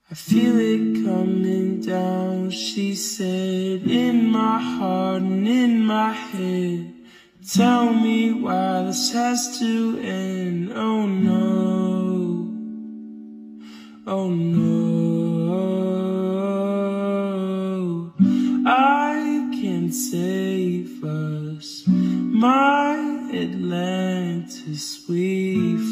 I feel it coming down, she said, in my heart and in my head. Tell me why this has to end. Oh no, oh no, I can't save us. My Atlantis, we